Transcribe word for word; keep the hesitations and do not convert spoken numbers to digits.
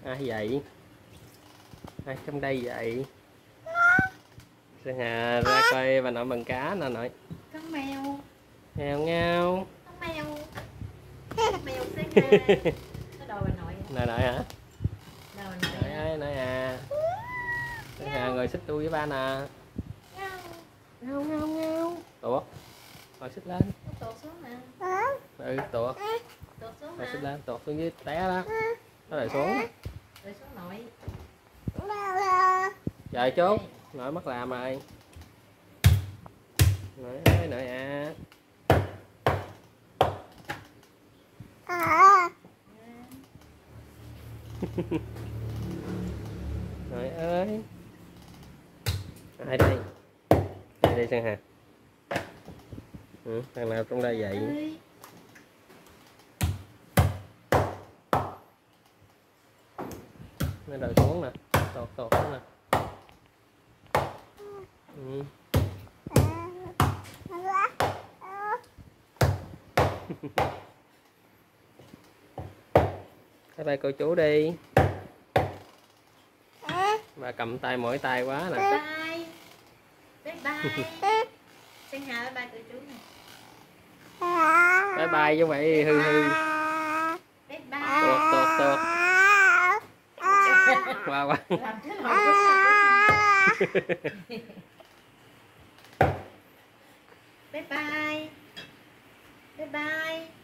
Ai vậy? Ai trong đây vậy? Sơn Hà ra coi bà nội bằng cá nè nội. Con mèo. Mèo ngao. Con mèo. Con mèo Sơn Hà. Nó đòi bà nội. Nội nội hả? Đòi nội. Nội ơi nội à. Sơn Hà ngồi xích đuôi với ba nè. Ngao ngao ngao. Tuột. Ngồi xích lên. Nó tuột xuống nè. Ừ tuột. Tuột xuống Ngồi nè. xích lên, tuột xuống dưới té đó. Nó lại xuống. Rồi xuống nội. Trời chốt. Nội mất làm rồi. Nội ơi nội à. Nội ơi. Ai đây? Ai đây Sơn Hà? Ừ, thằng nào trong đây vậy? Nó đợi xuống nè, tọt tọt xuống nè. Ừ. Bye bye cô chú đi. Bà cầm tay mỗi tay quá nè. Bye bye. Bye bye. Sơn Hà bye bye cô chú nè. Bye bye chứ vậy hư hư. Bye bye. Tuột tuột tuột. Qua qua. Làm thế nào? Bye bye. Bye bye.